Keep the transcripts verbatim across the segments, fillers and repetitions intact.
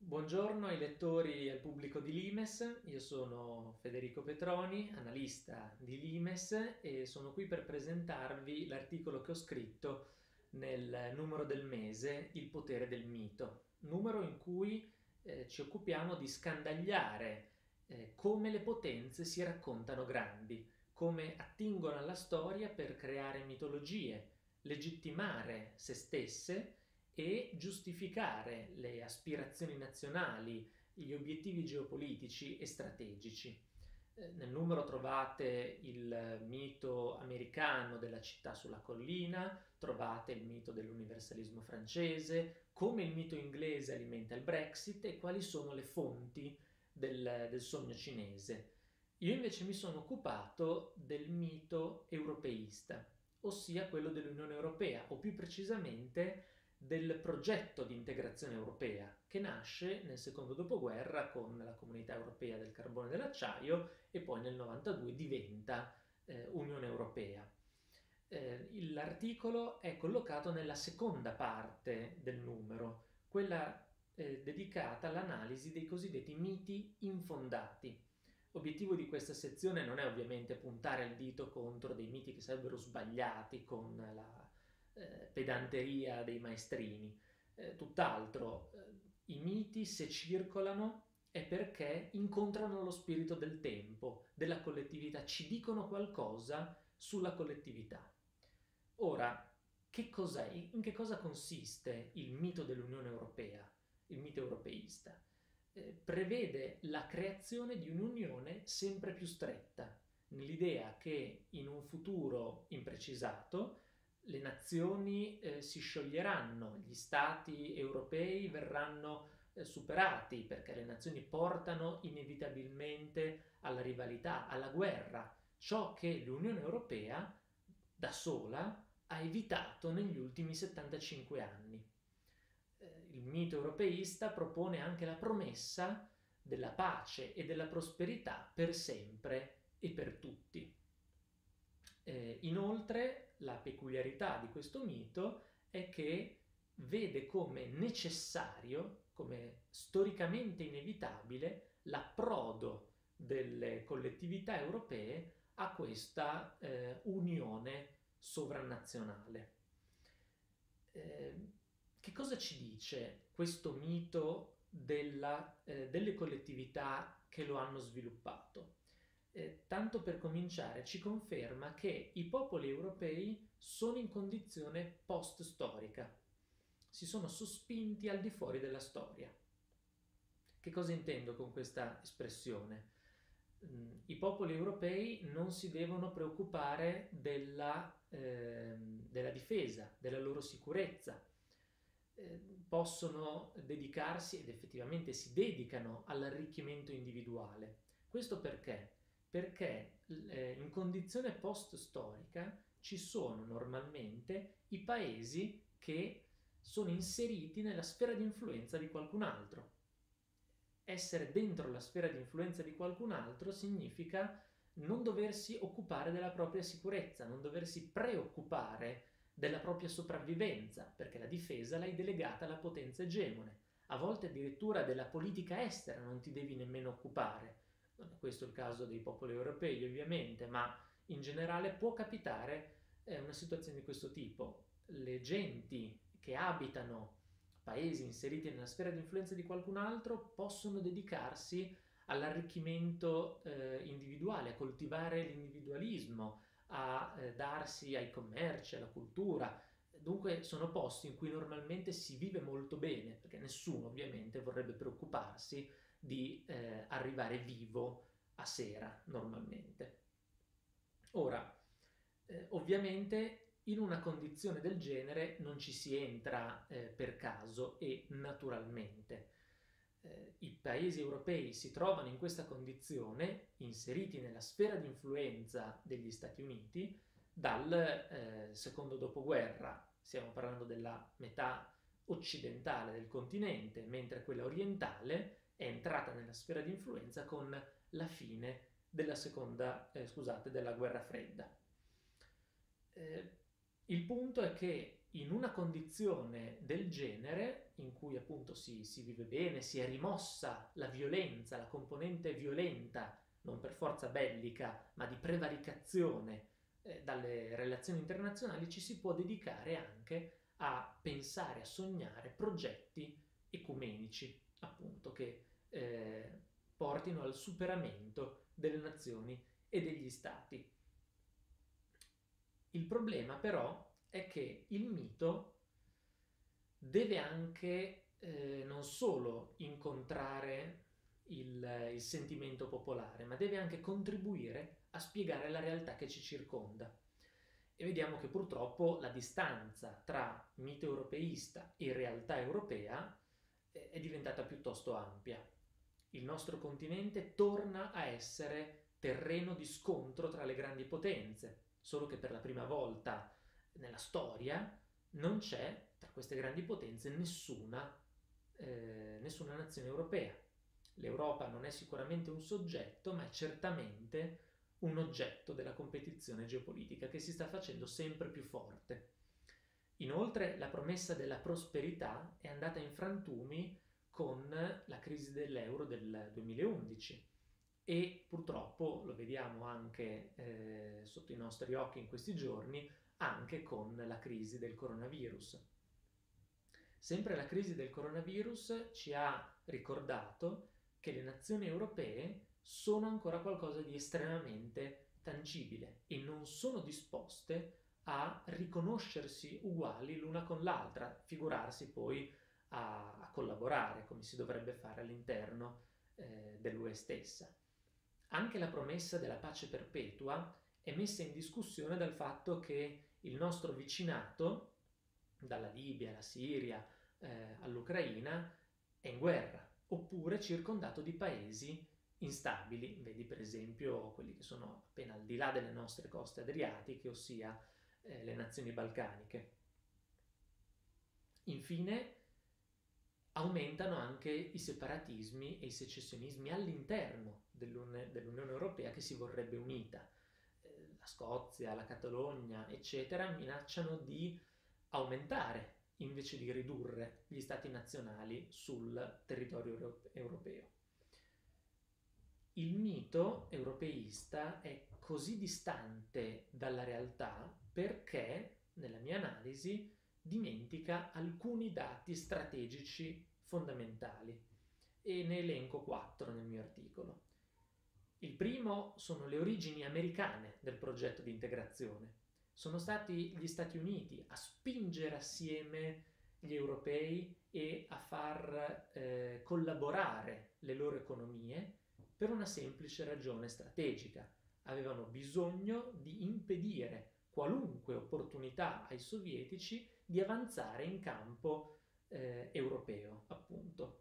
Buongiorno ai lettori e al pubblico di Limes, io sono Federico Petroni, analista di Limes e sono qui per presentarvi l'articolo che ho scritto nel numero del mese Il potere del mito, numero in cui eh, ci occupiamo di scandagliare eh, come le potenze si raccontano grandi, come attingono alla storia per creare mitologie, legittimare se stesse e giustificare le aspirazioni nazionali, gli obiettivi geopolitici e strategici. Eh, Nel numero trovate il mito americano della città sulla collina, trovate il mito dell'universalismo francese, come il mito inglese alimenta il Brexit e quali sono le fonti del, del sogno cinese. Io invece mi sono occupato del mito europeista, ossia quello dell'Unione Europea, o più precisamente del progetto di integrazione europea che nasce nel secondo dopoguerra con la Comunità Europea del Carbone e dell'Acciaio e poi nel novantadue diventa eh, Unione Europea. Eh, l'articolo è collocato nella seconda parte del numero, quella eh, dedicata all'analisi dei cosiddetti miti infondati. L'obiettivo di questa sezione non è ovviamente puntare il dito contro dei miti che sarebbero sbagliati con la eh, pedanteria dei maestrini. Eh, tutt'altro, eh, i miti se circolano è perché incontrano lo spirito del tempo, della collettività, ci dicono qualcosa sulla collettività. Ora, che cos'è? In che cosa consiste il mito dell'Unione Europea, il mito europeista? Eh, prevede la creazione di un'unione sempre più stretta, nell'idea che in un futuro imprecisato le nazioni eh, si scioglieranno, gli stati europei verranno eh, superati perché le nazioni portano inevitabilmente alla rivalità, alla guerra, ciò che l'Unione Europea da sola ha evitato negli ultimi settantacinque anni. Eh, il mito europeista propone anche la promessa della pace e della prosperità per sempre e per tutti. Eh, inoltre, la peculiarità di questo mito è che vede come necessario, come storicamente inevitabile, l'approdo delle collettività europee a questa eh, unione sovranazionale. Eh, che cosa ci dice questo mito della, eh, delle collettività che lo hanno sviluppato? Eh, tanto per cominciare, ci conferma che i popoli europei sono in condizione post-storica, si sono sospinti al di fuori della storia. Che cosa intendo con questa espressione? I popoli europei non si devono preoccupare della, eh, della difesa, della loro sicurezza, eh, possono dedicarsi, ed effettivamente si dedicano, all'arricchimento individuale. Questo perché? Perché eh, in condizione post-storica ci sono normalmente i paesi che sono inseriti nella sfera di influenza di qualcun altro. Essere dentro la sfera di influenza di qualcun altro significa non doversi occupare della propria sicurezza, non doversi preoccupare della propria sopravvivenza, perché la difesa l'hai delegata alla potenza egemone. A volte addirittura della politica estera non ti devi nemmeno occupare. Non è questo il caso dei popoli europei, ovviamente, ma in generale può capitare eh, una situazione di questo tipo. Le genti che abitano paesi inseriti nella sfera di influenza di qualcun altro possono dedicarsi all'arricchimento eh, individuale, a coltivare l'individualismo, a eh, darsi ai commerci, alla cultura. Dunque sono posti in cui normalmente si vive molto bene, perché nessuno ovviamente vorrebbe preoccuparsi di eh, arrivare vivo a sera normalmente. Ora, eh, ovviamente in una condizione del genere non ci si entra eh, per caso e naturalmente. Eh, I paesi europei si trovano in questa condizione, inseriti nella sfera di influenza degli Stati Uniti, dal eh, secondo dopoguerra, stiamo parlando della metà occidentale del continente, mentre quella orientale è entrata nella sfera di influenza con la fine della seconda, eh, scusate, della guerra fredda. Eh, il punto è che in una condizione del genere, in cui appunto si, si vive bene, si è rimossa la violenza, la componente violenta, non per forza bellica, ma di prevaricazione eh, dalle relazioni internazionali, ci si può dedicare anche a pensare, a sognare progetti ecumenici, appunto, che eh, portino al superamento delle nazioni e degli stati. Il problema però è che il mito deve anche eh, non solo incontrare il, il sentimento popolare, ma deve anche contribuire a spiegare la realtà che ci circonda. E vediamo che purtroppo la distanza tra mito europeista e realtà europea è diventata piuttosto ampia. Il nostro continente torna a essere terreno di scontro tra le grandi potenze, solo che per la prima volta nella storia non c'è tra queste grandi potenze nessuna, eh, nessuna nazione europea. L'Europa non è sicuramente un soggetto, ma è certamente un oggetto della competizione geopolitica che si sta facendo sempre più forte. Inoltre la promessa della prosperità è andata in frantumi con la crisi dell'euro del duemilaundici e purtroppo lo vediamo anche eh, sotto i nostri occhi in questi giorni, anche con la crisi del coronavirus. Sempre la crisi del coronavirus ci ha ricordato che le nazioni europee sono ancora qualcosa di estremamente tangibile e non sono disposte a riconoscersi uguali l'una con l'altra, figurarsi poi a, a collaborare come si dovrebbe fare all'interno eh, dell'U E stessa. Anche la promessa della pace perpetua è messa in discussione dal fatto che il nostro vicinato, dalla Libia alla Siria eh, all'Ucraina, è in guerra, oppure circondato di paesi instabili, vedi per esempio quelli che sono appena al di là delle nostre coste adriatiche, ossia eh, le nazioni balcaniche. Infine, aumentano anche i separatismi e i secessionismi all'interno dell'Unione, dell'Unione Europea che si vorrebbe unita. Eh, la Scozia, la Catalogna, eccetera, minacciano di aumentare invece di ridurre gli stati nazionali sul territorio europeo. Il mito europeista è così distante dalla realtà perché, nella mia analisi, dimentica alcuni dati strategici fondamentali e ne elenco quattro nel mio articolo. Il primo sono le origini americane del progetto di integrazione. Sono stati gli Stati Uniti a spingere assieme gli europei e a far eh, collaborare le loro economie per una semplice ragione strategica. Avevano bisogno di impedire qualunque opportunità ai sovietici di avanzare in campo eh, europeo, appunto,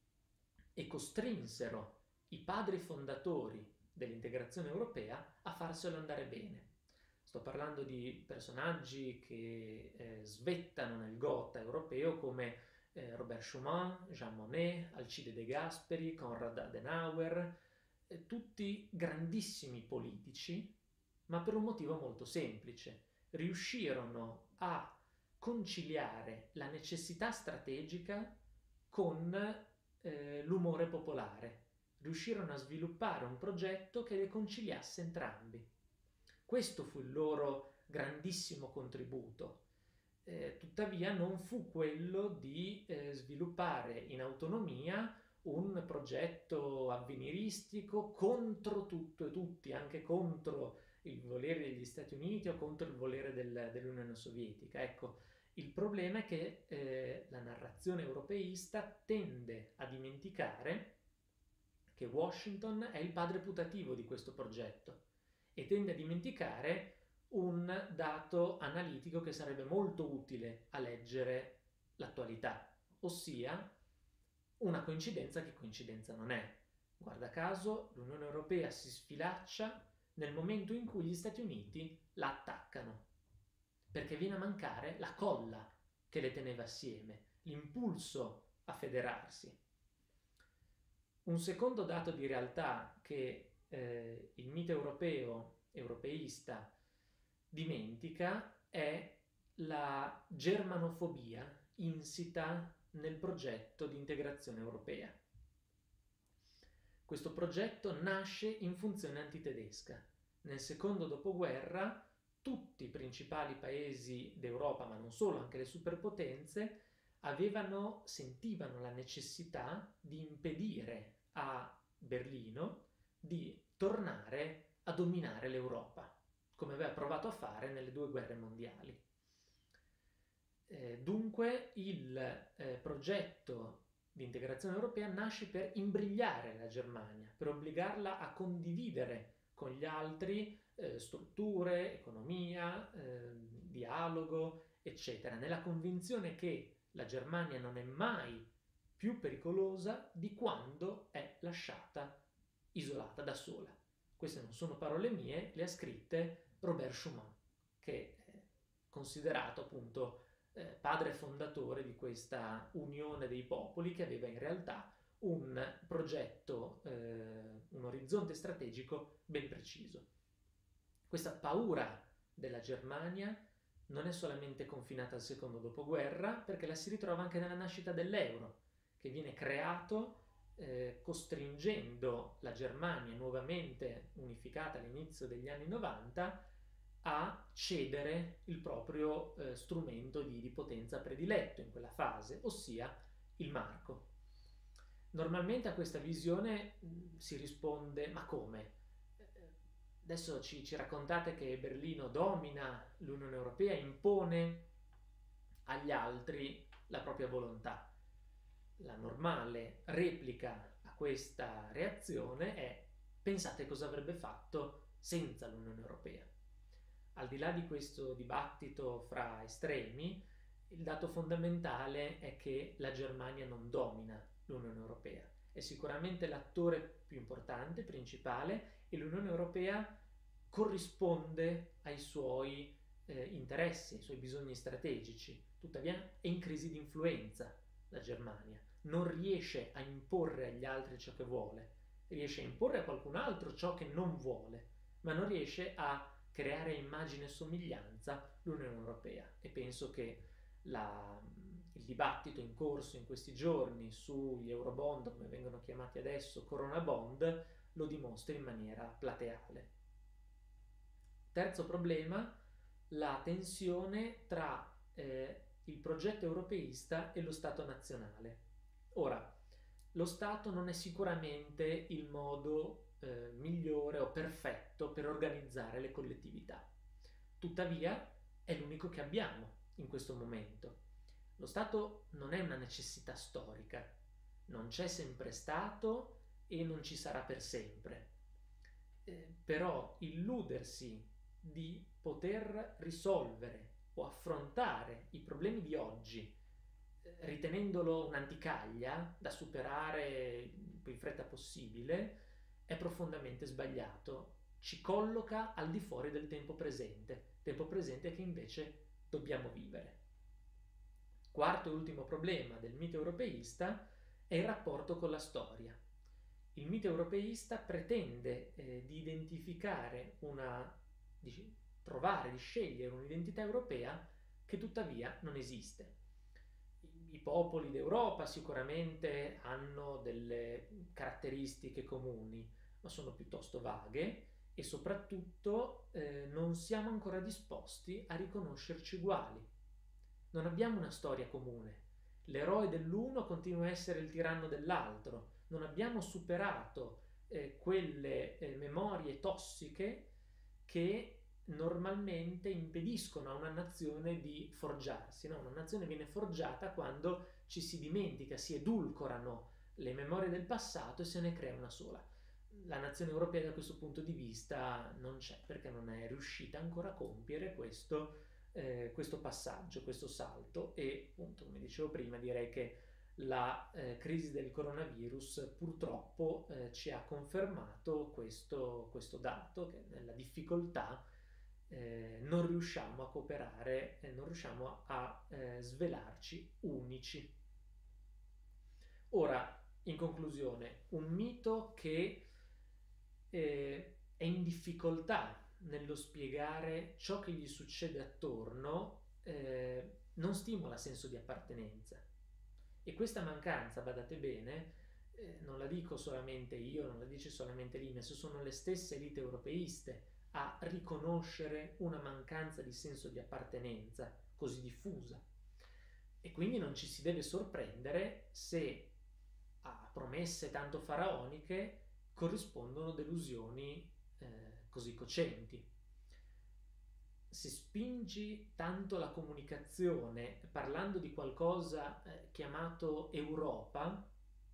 e costrinsero i padri fondatori dell'integrazione europea a farselo andare bene. Sto parlando di personaggi che eh, svettano nel Gotha europeo come eh, Robert Schuman, Jean Monnet, Alcide De Gasperi, Konrad Adenauer, eh, tutti grandissimi politici, ma per un motivo molto semplice. Riuscirono a conciliare la necessità strategica con eh, l'umore popolare. Riuscirono a sviluppare un progetto che le conciliasse entrambi. Questo fu il loro grandissimo contributo. Eh, tuttavia non fu quello di eh, sviluppare in autonomia un progetto avveniristico contro tutto e tutti, anche contro il volere degli Stati Uniti o contro il volere del, dell'Unione Sovietica. Ecco, il problema è che eh, la narrazione europeista tende a dimenticare che Washington è il padre putativo di questo progetto e tende a dimenticare un dato analitico che sarebbe molto utile a leggere l'attualità, ossia una coincidenza che coincidenza non è. Guarda caso, l'Unione Europea si sfilaccia nel momento in cui gli Stati Uniti la attaccano, perché viene a mancare la colla che le teneva assieme, l'impulso a federarsi. Un secondo dato di realtà che eh, il mito europeo, europeista, dimentica è la germanofobia insita nel progetto di integrazione europea. Questo progetto nasce in funzione antitedesca. Nel secondo dopoguerra tutti i principali paesi d'Europa, ma non solo, anche le superpotenze, avevano, sentivano la necessità di impedire a Berlino di tornare a dominare l'Europa, come aveva provato a fare nelle due guerre mondiali. Eh, dunque il eh, progetto di integrazione europea nasce per imbrigliare la Germania, per obbligarla a condividere con gli altri eh, strutture, economia, eh, dialogo, eccetera, nella convinzione che la Germania non è mai più pericolosa di quando è lasciata isolata da sola. Queste non sono parole mie, le ha scritte Robert Schuman, che è considerato appunto eh, padre fondatore di questa unione dei popoli, che aveva in realtà un progetto, eh, un orizzonte strategico ben preciso. Questa paura della Germania non è solamente confinata al secondo dopoguerra, perché la si ritrova anche nella nascita dell'euro, che viene creato eh, costringendo la Germania, nuovamente unificata all'inizio degli anni novanta, a cedere il proprio eh, strumento di, di potenza prediletto in quella fase, ossia il marco. Normalmente a questa visione mh, si risponde: ma come? Adesso ci, ci raccontate che Berlino domina l'Unione Europea, impone agli altri la propria volontà. La normale replica a questa reazione è: pensate cosa avrebbe fatto senza l'Unione Europea. Al di là di questo dibattito fra estremi, il dato fondamentale è che la Germania non domina l'Unione Europea. È sicuramente l'attore più importante, principale, e l'Unione Europea corrisponde ai suoi eh, interessi, ai suoi bisogni strategici. Tuttavia è in crisi di influenza la Germania, non riesce a imporre agli altri ciò che vuole, riesce a imporre a qualcun altro ciò che non vuole, ma non riesce a creare immagine e somiglianza l'Unione Europea. E penso che la, il dibattito in corso in questi giorni sugli Eurobond, come vengono chiamati adesso, Corona Bond, lo dimostri in maniera plateale. Terzo problema, la tensione tra eh, il progetto europeista e lo Stato nazionale. Ora, lo Stato non è sicuramente il modo eh, migliore o perfetto per organizzare le collettività. Tuttavia, è l'unico che abbiamo in questo momento. Lo Stato non è una necessità storica, non c'è sempre stato e non ci sarà per sempre. Eh, però illudersi di poter risolvere o affrontare i problemi di oggi eh, ritenendolo un'anticaglia da superare il più in fretta possibile è profondamente sbagliato. Ci colloca al di fuori del tempo presente, tempo presente che invece dobbiamo vivere. Quarto e ultimo problema del mito europeista è il rapporto con la storia. Il mito europeista pretende eh, di identificare una, di trovare, di scegliere un'identità europea che tuttavia non esiste. I popoli d'Europa sicuramente hanno delle caratteristiche comuni, ma sono piuttosto vaghe e soprattutto eh, non siamo ancora disposti a riconoscerci uguali. Non abbiamo una storia comune. L'eroe dell'uno continua a essere il tiranno dell'altro. Non abbiamo superato eh, quelle eh, memorie tossiche che normalmente impediscono a una nazione di forgiarsi, no? Una nazione viene forgiata quando ci si dimentica, si edulcorano le memorie del passato e se ne crea una sola. La nazione europea da questo punto di vista non c'è, perché non è riuscita ancora a compiere questo, eh, questo passaggio, questo salto. E appunto, come dicevo prima, direi che la eh, crisi del coronavirus purtroppo eh, ci ha confermato questo, questo dato, che nella difficoltà Eh, non riusciamo a cooperare, eh, non riusciamo a eh, svelarci unici. Ora, in conclusione, un mito che eh, è in difficoltà nello spiegare ciò che gli succede attorno eh, non stimola senso di appartenenza. E questa mancanza, badate bene, eh, non la dico solamente io, non la dice solamente l'I M E S, sono le stesse elite europeiste a riconoscere una mancanza di senso di appartenenza così diffusa. E quindi non ci si deve sorprendere se a promesse tanto faraoniche corrispondono delusioni eh, così cocenti. Se spingi tanto la comunicazione parlando di qualcosa eh, chiamato Europa,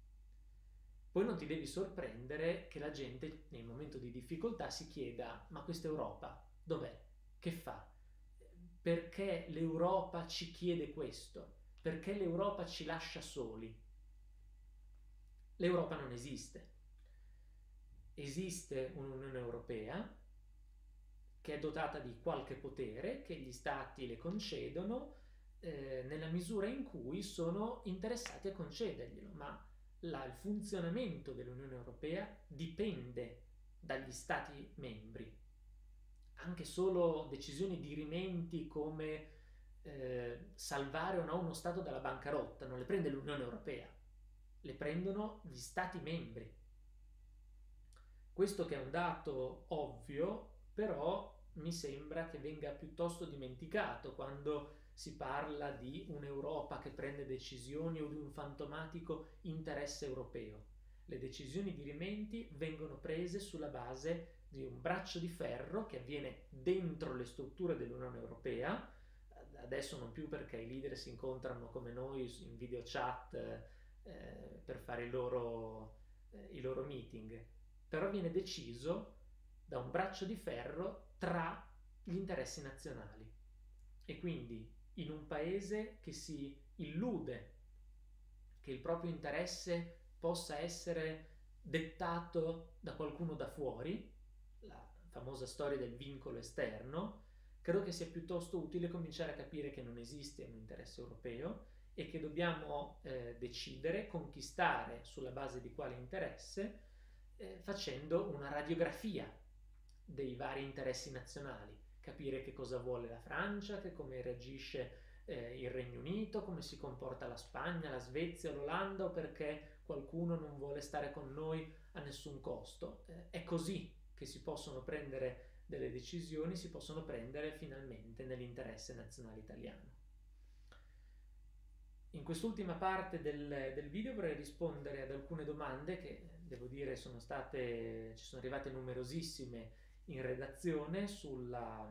poi non ti devi sorprendere che la gente nel momento di difficoltà si chieda: ma questa Europa dov'è? Che fa? Perché l'Europa ci chiede questo? Perché l'Europa ci lascia soli? L'Europa non esiste. Esiste un'Unione Europea che è dotata di qualche potere che gli stati le concedono eh, nella misura in cui sono interessati a concederglielo, ma la, il funzionamento dell'Unione Europea dipende dagli stati membri. Anche solo decisioni dirimenti come eh, salvare o no uno stato dalla bancarotta non le prende l'Unione Europea, le prendono gli stati membri. Questo che è un dato ovvio, però mi sembra che venga piuttosto dimenticato quando si parla di un'Europa che prende decisioni o di un fantomatico interesse europeo. Le decisioni dirimenti vengono prese sulla base di un braccio di ferro che avviene dentro le strutture dell'Unione Europea, adesso non più perché i leader si incontrano come noi in video chat eh, per fare i loro, eh, i loro meeting, però viene deciso da un braccio di ferro tra gli interessi nazionali. E quindi in un paese che si illude che il proprio interesse possa essere dettato da qualcuno da fuori, la famosa storia del vincolo esterno, credo che sia piuttosto utile cominciare a capire che non esiste un interesse europeo e che dobbiamo eh, decidere, conquistare sulla base di quale interesse, eh, facendo una radiografia dei vari interessi nazionali, capire che cosa vuole la Francia, che come reagisce eh, il Regno Unito, come si comporta la Spagna, la Svezia, l'Olanda, o perché qualcuno non vuole stare con noi a nessun costo. Eh, è così che si possono prendere delle decisioni, si possono prendere finalmente nell'interesse nazionale italiano. In quest'ultima parte del, del video vorrei rispondere ad alcune domande che devo dire sono state, ci sono arrivate numerosissime in redazione sulla,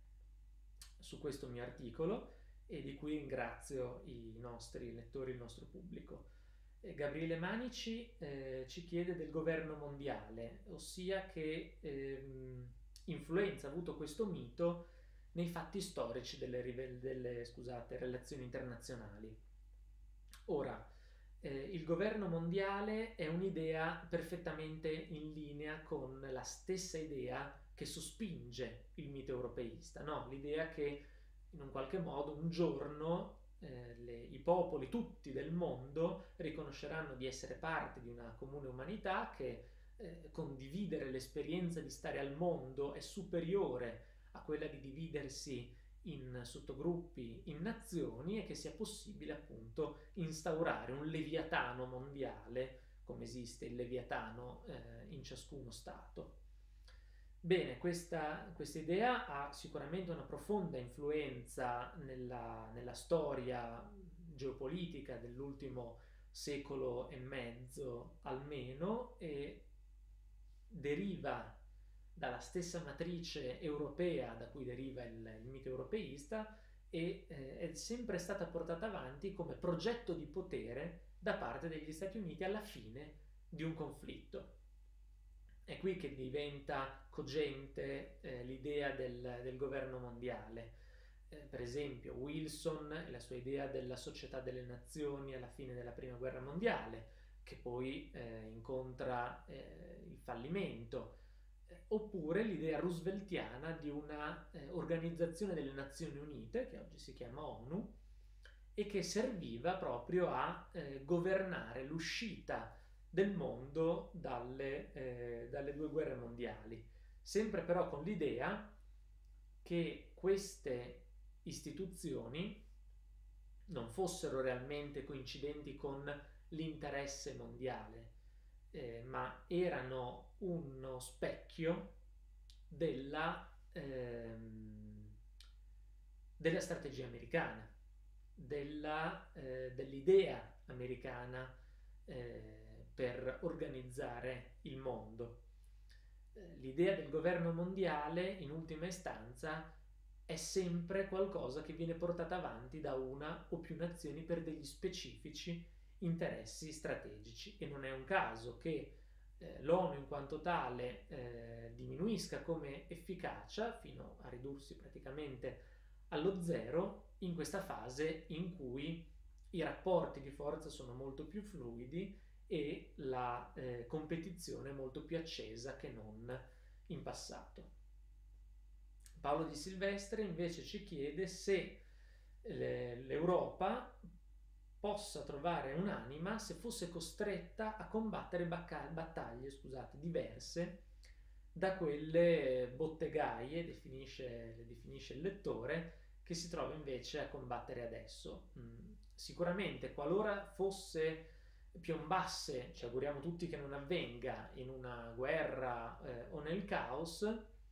su questo mio articolo e di cui ringrazio i nostri lettori, il nostro pubblico. Eh, Gabriele Manici eh, ci chiede del governo mondiale, ossia che ehm, influenza ha avuto questo mito nei fatti storici delle, delle scusate, relazioni internazionali. Ora, eh, il governo mondiale è un'idea perfettamente in linea con la stessa idea che sospinge il mito europeista, no? L'idea che in un qualche modo un giorno eh, le, i popoli tutti del mondo riconosceranno di essere parte di una comune umanità, che eh, condividere l'esperienza di stare al mondo è superiore a quella di dividersi in sottogruppi, in nazioni, e che sia possibile appunto instaurare un leviatano mondiale come esiste il leviatano eh, in ciascuno stato. Bene, questa, questa idea ha sicuramente una profonda influenza nella, nella storia geopolitica dell'ultimo secolo e mezzo almeno, e deriva dalla stessa matrice europea da cui deriva il, il mito europeista e eh, è sempre stata portata avanti come progetto di potere da parte degli Stati Uniti alla fine di un conflitto. È qui che diventa cogente eh, l'idea del, del governo mondiale. Eh, per esempio Wilson e la sua idea della società delle nazioni alla fine della prima guerra mondiale, che poi eh, incontra eh, il fallimento, eh, oppure l'idea rooseveltiana di una eh, organizzazione delle Nazioni Unite, che oggi si chiama ONU, e che serviva proprio a eh, governare l'uscita del mondo dalle, eh, dalle due guerre mondiali, sempre però con l'idea che queste istituzioni non fossero realmente coincidenti con l'interesse mondiale, eh, ma erano uno specchio della, ehm, della strategia americana, della, eh, dell'idea americana eh, per organizzare il mondo. Eh, l'idea del governo mondiale, in ultima istanza, è sempre qualcosa che viene portata avanti da una o più nazioni per degli specifici interessi strategici, e non è un caso che eh, l'ONU in quanto tale eh, diminuisca come efficacia fino a ridursi praticamente allo zero in questa fase in cui i rapporti di forza sono molto più fluidi e la eh, competizione è molto più accesa che non in passato. Paolo Di Silvestre invece ci chiede se l'Europa possa trovare un'anima se fosse costretta a combattere battaglie scusate, diverse da quelle bottegaie, definisce, le definisce il lettore, che si trova invece a combattere adesso. Mm, sicuramente qualora fosse piombasse, ci auguriamo tutti che non avvenga, in una guerra eh, o nel caos,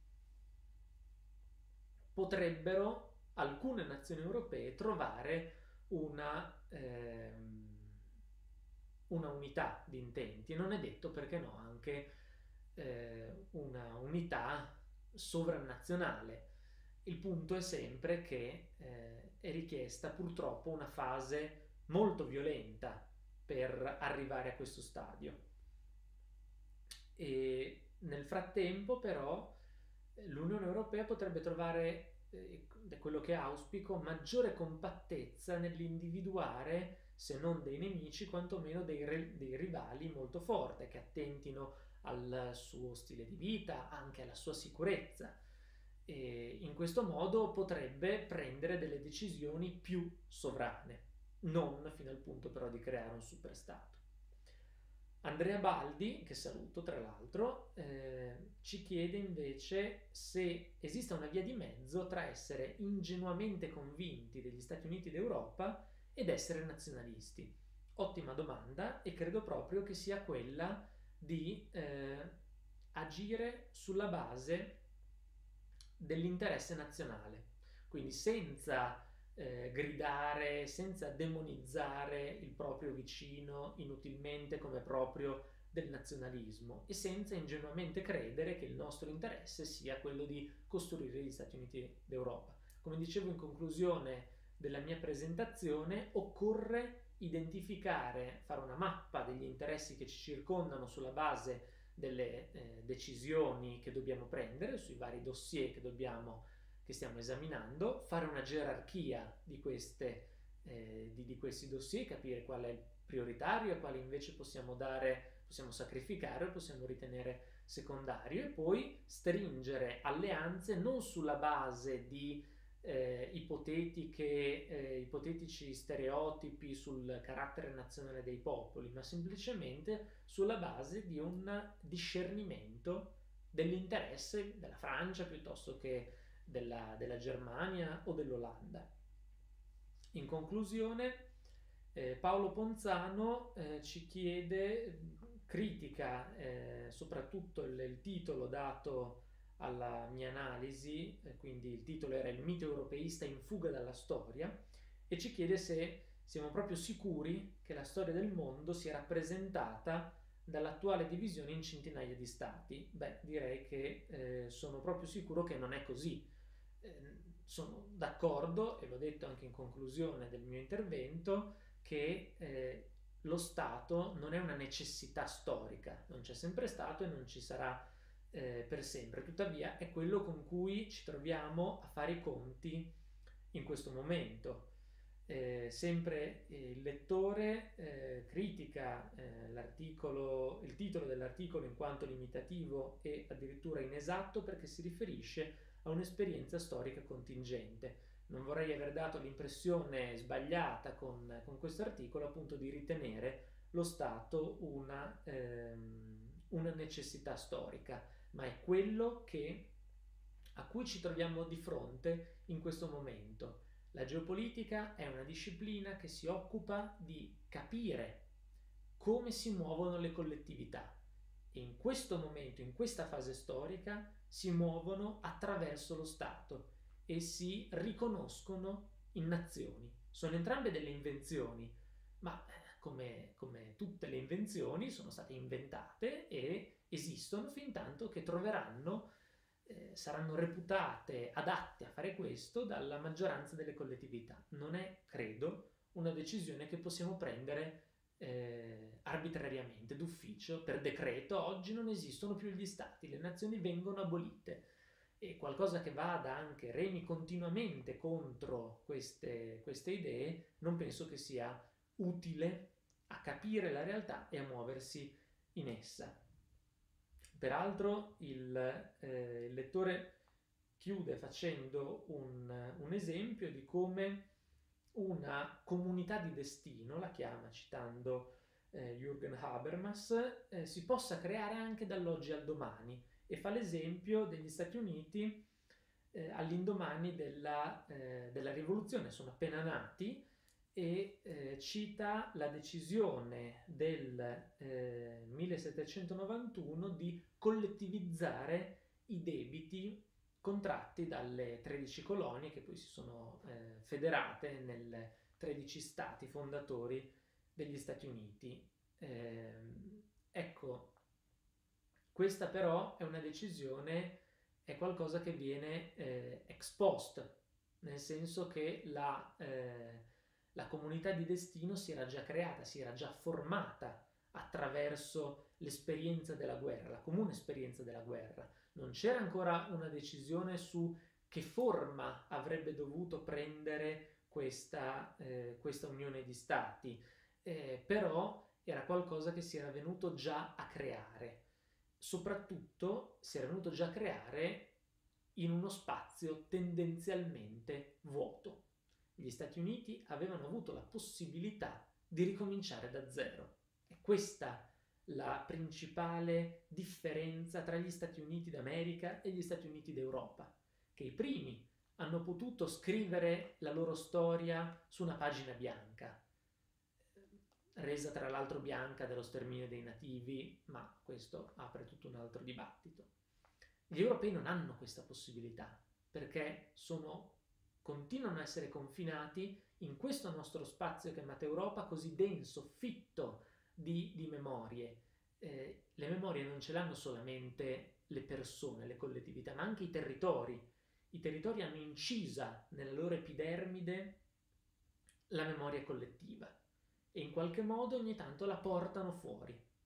potrebbero alcune nazioni europee trovare una, ehm, una unità di intenti, e non è detto, perché no, anche eh, una unità sovranazionale. Il punto è sempre che eh, è richiesta purtroppo una fase molto violenta per arrivare a questo stadio. E nel frattempo però l'Unione Europea potrebbe trovare, eh, da quello che auspico, maggiore compattezza nell'individuare, se non dei nemici, quantomeno dei, dei rivali molto forti, che attentino al suo stile di vita, anche alla sua sicurezza. E in questo modo potrebbe prendere delle decisioni più sovrane, non fino al punto però di creare un superstato. Andrea Baldi, che saluto tra l'altro, eh, ci chiede invece se esista una via di mezzo tra essere ingenuamente convinti degli Stati Uniti d'Europa ed essere nazionalisti. Ottima domanda, e credo proprio che sia quella di eh, agire sulla base dell'interesse nazionale, quindi senza eh, gridare, senza demonizzare il proprio vicino inutilmente come proprio del nazionalismo, e senza ingenuamente credere che il nostro interesse sia quello di costruire gli Stati Uniti d'Europa. Come dicevo in conclusione della mia presentazione, occorre identificare, fare una mappa degli interessi che ci circondano sulla base delle eh, decisioni che dobbiamo prendere sui vari dossier che, dobbiamo, che stiamo esaminando, fare una gerarchia di, queste, eh, di, di questi dossier, capire qual è il prioritario e quale invece possiamo dare, possiamo sacrificare o possiamo ritenere secondario, e poi stringere alleanze non sulla base di eh, ipotetiche, eh, ipotetici stereotipi sul carattere nazionale dei popoli, ma semplicemente sulla base di un discernimento dell'interesse della Francia piuttosto che della, della Germania o dell'Olanda. In conclusione, eh, Paolo Ponzano eh, ci chiede, critica eh, soprattutto il, il titolo dato alla mia analisi, eh, quindi il titolo era Il mito europeista in fuga dalla storia, e ci chiede se siamo proprio sicuri che la storia del mondo sia rappresentata dall'attuale divisione in centinaia di stati. Beh, direi che eh, sono proprio sicuro che non è così. Eh, sono d'accordo, e l'ho detto anche in conclusione del mio intervento, che eh, lo Stato non è una necessità storica, non c'è sempre stato e non ci sarà eh, per sempre. Tuttavia è quello con cui ci troviamo a fare i conti in questo momento. Eh, sempre eh, il lettore eh, critica eh, l'articolo, il titolo dell'articolo in quanto limitativo e addirittura inesatto, perché si riferisce a un'esperienza storica contingente. Non vorrei aver dato l'impressione sbagliata con, con questo articolo, appunto, di ritenere lo Stato una, ehm, una necessità storica, ma è quello che a cui ci troviamo di fronte in questo momento. La geopolitica è una disciplina che si occupa di capire come si muovono le collettività e in questo momento, in questa fase storica, si muovono attraverso lo Stato e si riconoscono in nazioni. Sono entrambe delle invenzioni, ma come, come tutte le invenzioni sono state inventate e esistono fin tanto che troveranno, eh, saranno reputate adatte a fare questo dalla maggioranza delle collettività. Non è, credo, una decisione che possiamo prendere eh, arbitrariamente, d'ufficio, per decreto. Oggi non esistono più gli stati, le nazioni vengono abolite. E qualcosa che vada anche remi continuamente contro queste, queste idee, non penso che sia utile a capire la realtà e a muoversi in essa. Peraltro il, eh, il lettore chiude facendo un, un esempio di come una comunità di destino, la chiama citando eh, Jürgen Habermas, eh, si possa creare anche dall'oggi al domani, e fa l'esempio degli Stati Uniti eh, all'indomani della, eh, della rivoluzione, sono appena nati, e eh, cita la decisione del eh, millesettecentonovantuno di collettivizzare i debiti contratti dalle tredici colonie che poi si sono eh, federate nel tredici stati fondatori degli Stati Uniti. Eh, ecco, questa però è una decisione, è qualcosa che viene eh, ex post, nel senso che la, eh, la comunità di destino si era già creata, si era già formata attraverso l'esperienza della guerra, la comune esperienza della guerra. Non c'era ancora una decisione su che forma avrebbe dovuto prendere questa, eh, questa unione di stati, eh, però era qualcosa che si era venuto già a creare. Soprattutto si era venuto già a creare in uno spazio tendenzialmente vuoto. Gli Stati Uniti avevano avuto la possibilità di ricominciare da zero. E questa la principale differenza tra gli Stati Uniti d'America e gli Stati Uniti d'Europa, che i primi hanno potuto scrivere la loro storia su una pagina bianca, resa tra l'altro bianca dallo sterminio dei nativi, ma questo apre tutto un altro dibattito. Gli europei non hanno questa possibilità, perché sono, continuano a essere confinati in questo nostro spazio chiamato Europa, così denso, fitto di, di memorie. Eh, le memorie non ce l'hanno solamente le persone, le collettività, ma anche i territori. I territori hanno incisa nella loro epidermide la memoria collettiva e in qualche modo ogni tanto la portano fuori.